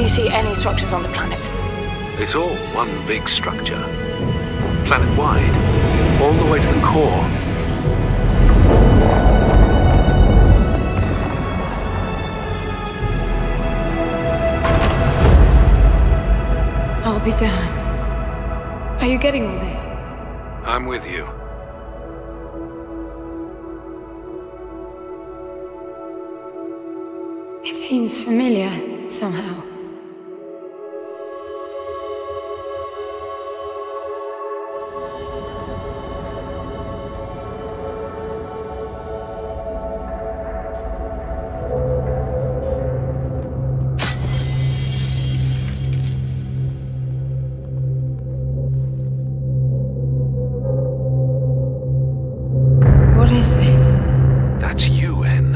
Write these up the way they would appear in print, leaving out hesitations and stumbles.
see any structures on the planet? It's all one big structure. Planet-wide, all the way to the core. I'll be damned. Are you getting all this? I'm with you. It seems familiar, somehow. What is this? That's you, En.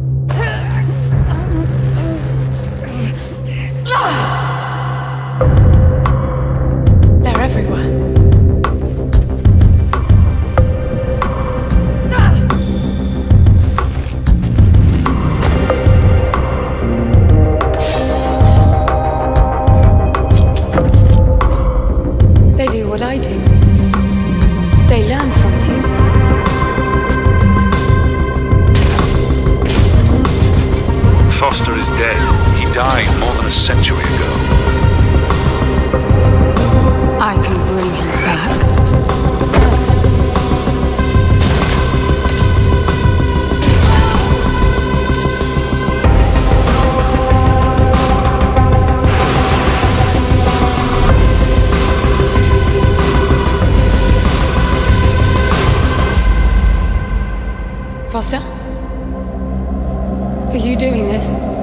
They're everywhere. They do what I do. They learn from me. Foster is dead. He died more than a century ago. I can bring him back. Foster? Are you doing this?